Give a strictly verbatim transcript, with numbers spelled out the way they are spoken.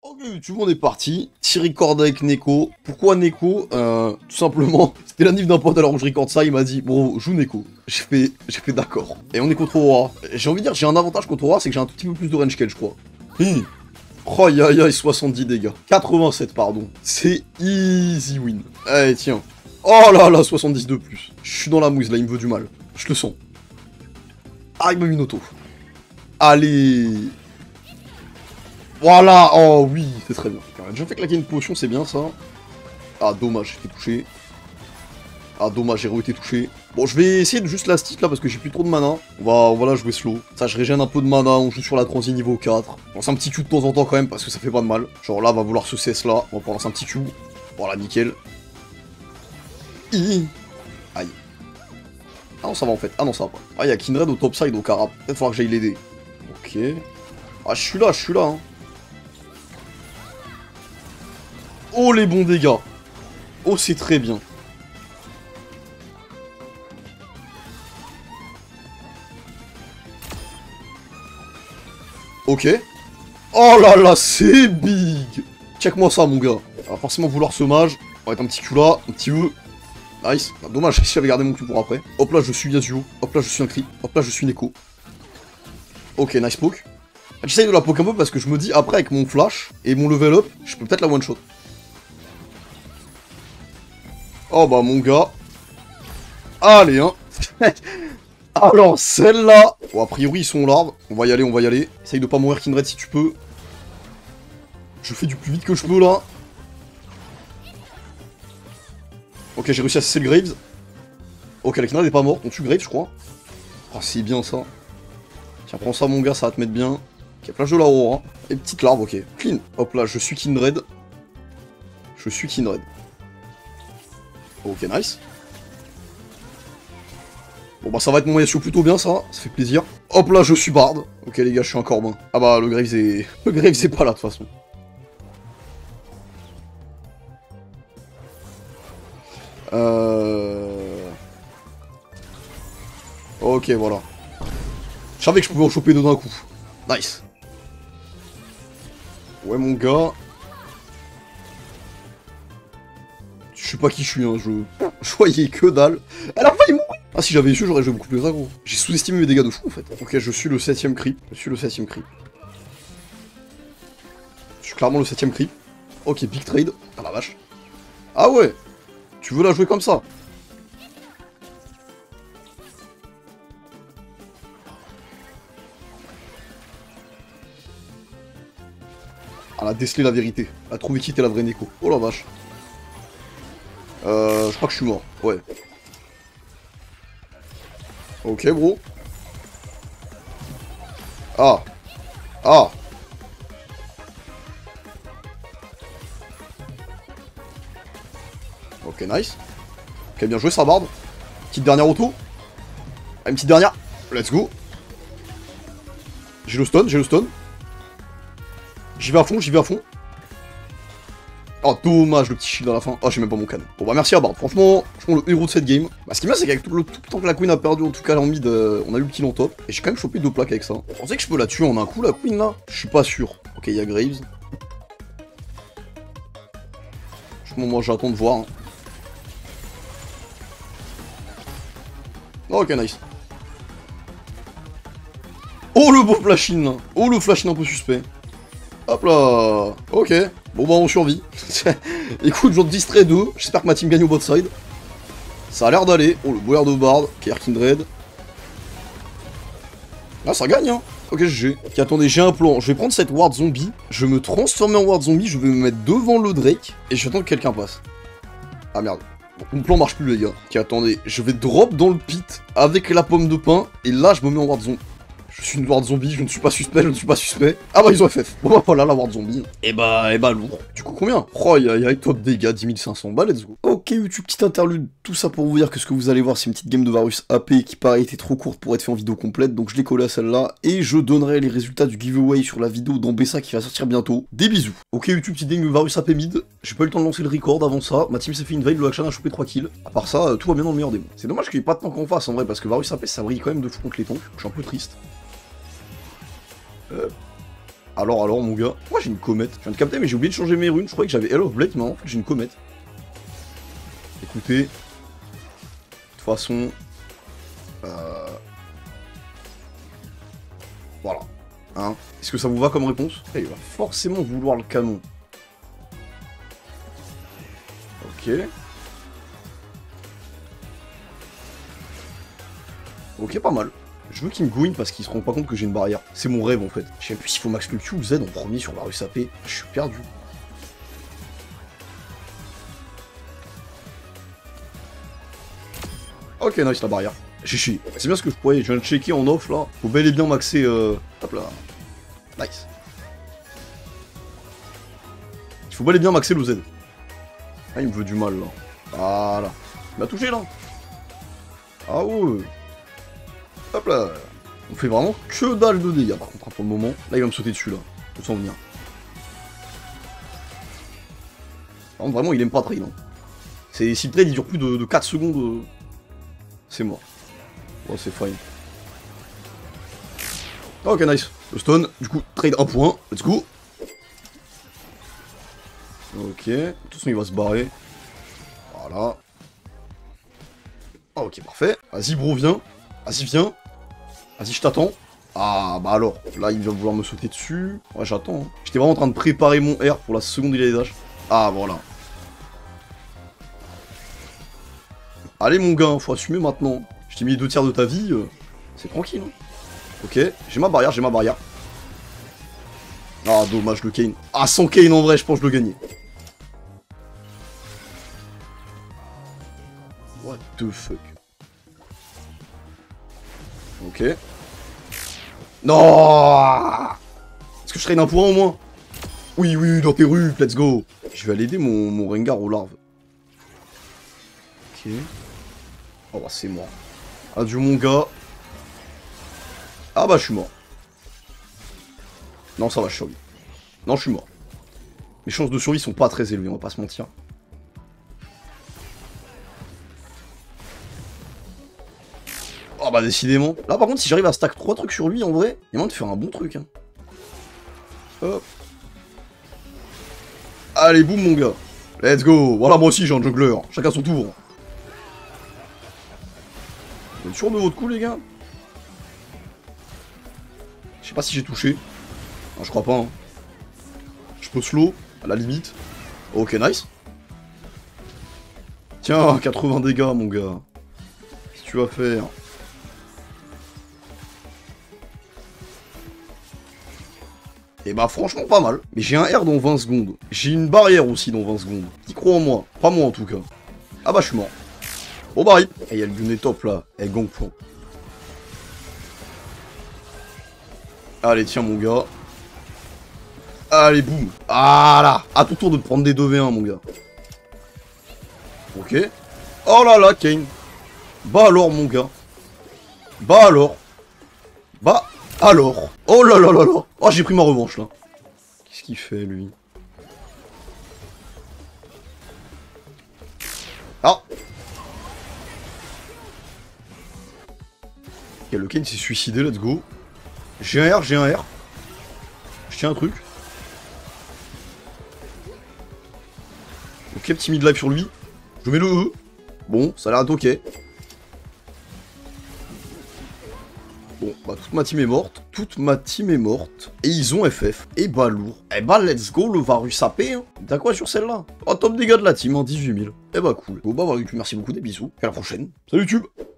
Ok YouTube, on est parti. Petit record avec Neko. Pourquoi Neko euh, Tout simplement, c'était la nif d'un pote alors que je record ça, il m'a dit bro, joue Neko. J'ai fait, j'ai fait d'accord. Et on est contre Aurora. J'ai envie de dire, j'ai un avantage contre Aurora, c'est que j'ai un tout petit peu plus de range qu'elle, je crois. Hum. Oh aïe aïe aïe, soixante-dix dégâts. quatre-vingt-sept, pardon. C'est easy win. Allez, tiens. Oh là là, soixante-dix de plus. Je suis dans la mouise là, il me veut du mal. Je le sens. Ah, il m'a mis une auto. Allez. Voilà. Oh oui, c'est très bien. On a déjà fait claquer une potion, c'est bien ça. Ah, dommage, j'ai été touché. Ah, dommage, j'ai re-été touché. Bon, je vais essayer de juste la stick là parce que j'ai plus trop de mana. On va, on va la jouer slow. Ça, je régène un peu de mana, on joue sur la transi niveau quatre. On lance un petit Q de temps en temps quand même parce que ça fait pas de mal. Genre là, va vouloir ce C S là. On va pouvoir lancer un petit Q. Voilà, nickel. Hi. Aïe. Ah non, ça va en fait. Ah non, ça va pas. Ah, il y a Kindred au top side au Carap. Peut-être falloir que j'aille l'aider. Ok. Ah, je suis là, je suis là. Hein. Oh, les bons dégâts. Oh, c'est très bien. Ok. Oh là là, c'est big. Check-moi ça, mon gars. On va forcément vouloir ce mage. On va être un petit cul là, un petit E. Nice. Ah, dommage, si j'avais gardé mon cul pour après. Hop là, je suis Yasuo. Hop là, je suis un cri. Hop là, je suis Neko. Ok, nice poke. J'essaye de la poke un peu parce que je me dis, après, avec mon flash et mon level up, je peux peut-être la one-shot. Oh bah, mon gars. Allez, hein. Alors, celle-là. Bon, a priori, ils sont larves. On va y aller, on va y aller. Essaye de pas mourir, Kindred, si tu peux. Je fais du plus vite que je peux, là. Ok, j'ai réussi à cesser le Graves. Ok, la Kindred est pas morte. On tue Graves, je crois. Oh, c'est bien, ça. Tiens, prends ça, mon gars, ça va te mettre bien. Ok, flash de la Aurora. Et petite larve, ok. Clean. Hop là, je suis Kindred. Je suis Kindred. Ok, nice. Bon bah ça va être mon Yasuo plutôt bien ça, ça fait plaisir. Hop là je suis Bard. Ok les gars je suis un corbin. Ah bah le Graves est... Le Graves est pas là de toute façon. Euh... Ok voilà. Je savais que je pouvais en choper deux d'un coup. Nice. Ouais mon gars. Je sais pas qui je suis hein, je... Je voyais que dalle. Elle a failli mourir. Ah si j'avais su j'aurais joué beaucoup plus aggro. J'ai sous-estimé mes dégâts de fou en fait. Ok je suis le septième creep. Je suis le septième creep. Je suis clairement le septième creep. Ok big trade. Ah la vache. Ah ouais. Tu veux la jouer comme ça? Elle a décelé la vérité. Elle a trouvé qui était la vraie Neko. Oh la vache. Euh, je crois que je suis mort. Ouais. Ok, bro. Ah. Ah. Ok, nice. Ok, bien joué, ça, Bard. Petite dernière auto. Ah, une petite dernière. Let's go. J'ai le stun, j'ai le stun. J'y vais à fond, j'y vais à fond. Oh, dommage, le petit shield à la fin. Oh, j'ai même pas mon canon. Bon, bah, merci à Bard. Franchement, franchement, le héros de cette game. Bah, ce qui est bien, c'est qu'avec tout le, tout le temps que la Queen a perdu, en tout cas en mid, euh, on a eu le kill en top. Et j'ai quand même chopé deux plaques avec ça. Vous pensez que je peux la tuer en un coup, la Queen, là? Je suis pas sûr. Ok, il y a Graves. Franchement, moi, j'attends de voir. Hein. Oh, ok, nice. Oh, le beau flash-in, là. Oh, le flash-in un peu suspect. Hop là. Ok. Bon bah on survit. Écoute, j'en distrais deux. J'espère que ma team gagne au bot side. Ça a l'air d'aller. Oh le boiler de Bard. K R Kindred. Ah ça gagne hein. Ok G G. Ok attendez, j'ai un plan. Je vais prendre cette ward zombie. Je vais me transformer en ward zombie. Je vais me mettre devant le Drake. Et je vais attendre que quelqu'un passe. Ah merde. Bon, mon plan marche plus les gars. Ok attendez. Je vais drop dans le pit avec la pomme de pain. Et là je me mets en ward zombie. Je suis une ward zombie, je ne suis pas suspect, je ne suis pas suspect. Ah bah ils ont F F. Bon bah voilà la ward zombie. Et bah, et bah lourd. Du coup combien? Oh il y a, y a top dégâts, dix mille cinq cents. Bah let's go. Ok YouTube, petite interlude. Tout ça pour vous dire que ce que vous allez voir c'est une petite game de Varus A P qui paraît était trop courte pour être fait en vidéo complète. Donc je l'ai collé à celle-là. Et je donnerai les résultats du giveaway sur la vidéo d'Ambessa qui va sortir bientôt. Des bisous. Ok YouTube, petite game de Varus A P mid. J'ai pas eu le temps de lancer le record avant ça. Ma team s'est fait une veille, le action a chopé trois kills. À part ça, tout va bien dans le meilleur des mondes. C'est dommage qu'il n'y ait pas de tank en face en vrai parce que Varus A P ça brille quand même de fou contre les tanks. Je suis un peu triste. Euh... Alors, alors, mon gars. Moi, j'ai une comète. Je viens de capter, mais j'ai oublié de changer mes runes. Je croyais que j'avais Hell of Blade, mais en fait, j'ai une comète. Écoutez. De toute façon... Euh... Voilà. Hein. Est-ce que ça vous va comme réponse? Il va forcément vouloir le canon. Ok. Ok, pas mal. Je veux qu'il me gouine parce qu'il se rend pas compte que j'ai une barrière. C'est mon rêve en fait. Je sais plus s'il faut max le Q ou Z en premier sur la rue sapée. Je suis perdu. Ok, nice la barrière. J'ai chié. C'est bien ce que je croyais. Je viens de checker en off là. Faut bel et bien maxer. Euh... Hop là. Nice. Il faut bel et bien maxer le Z. Ah, il me veut du mal là. Voilà. Il m'a touché là. Ah ouais. Hop là. On fait vraiment que dalle de dégâts par contre hein, pour le moment. Là il va me sauter dessus là. Je sens venir. Par contre vraiment il aime pas trade. Hein. Si le trade il dure plus de, de quatre secondes, euh, c'est mort. Oh c'est fine. Ok nice. Le stun. Du coup trade un point. Let's go. Ok. De toute façon il va se barrer. Voilà. Ah, ok parfait. Vas-y bro viens. Vas-y viens. Vas-y, je t'attends. Ah, bah alors. Là, il vient vouloir me sauter dessus. Ouais, j'attends. Hein. J'étais vraiment en train de préparer mon R pour la seconde où il a les dash. Ah, voilà. Allez, mon gars, faut assumer maintenant. Je t'ai mis les deux tiers de ta vie. Euh, C'est tranquille. Hein. Ok, j'ai ma barrière, j'ai ma barrière. Ah, dommage, le Kayn. Ah, sans Kayn, en vrai, je pense que je le gagnais. What the fuck. Ok. Non. Est-ce que je trade un point au moins? Oui, oui, dans tes rues, let's go. Je vais aller aider mon, mon Rengar aux larves. Ok. Oh bah c'est mort. Adieu mon gars. Ah bah je suis mort. Non ça va, je survis. Non je suis mort. Mes chances de survie sont pas très élevées, on va pas se mentir. Oh bah décidément. Là par contre si j'arrive à stack trois trucs sur lui en vrai, il y a moyen de faire un bon truc. Hein. Hop. Allez boum mon gars. Let's go. Voilà moi aussi j'ai un jungler. Chacun son tour. Vous êtes sûr de votre coup les gars? Je sais pas si j'ai touché. Non, je crois pas. Hein. Je peux slow, à la limite. Ok nice. Tiens, quatre-vingts dégâts mon gars. Qu'est-ce que tu vas faire? Et bah franchement pas mal. Mais j'ai un R dans vingt secondes. J'ai une barrière aussi dans vingt secondes. Qui croit en moi? Pas moi en tout cas. Ah bah je suis mort. Bon bah rip. Et il y a le Gunnet top là. Et Gangplank. Allez tiens mon gars. Allez boum. Ah là. À ton tour de prendre des deux v un mon gars. Ok. Oh là là Kayn. Bah alors mon gars. Bah alors. Bah alors. Oh là là là là. Oh j'ai pris ma revanche là. Qu'est-ce qu'il fait lui? Ah. Ok le Kayn s'est suicidé, let's go. J'ai un R, j'ai un R. Je tiens un truc. Ok petit mid-life sur lui. Je mets le E. Bon, ça a l'air d'être ok. Bon, bah toute ma team est morte. Toute ma team est morte. Et ils ont F F. Et bah lourd. Et bah let's go, le Varus A P. Hein. T'as quoi sur celle-là? Oh top dégâts de la team, hein, dix-huit mille. Et bah cool. Bon bah voilà, merci beaucoup, des bisous. Et à la prochaine. Salut YouTube.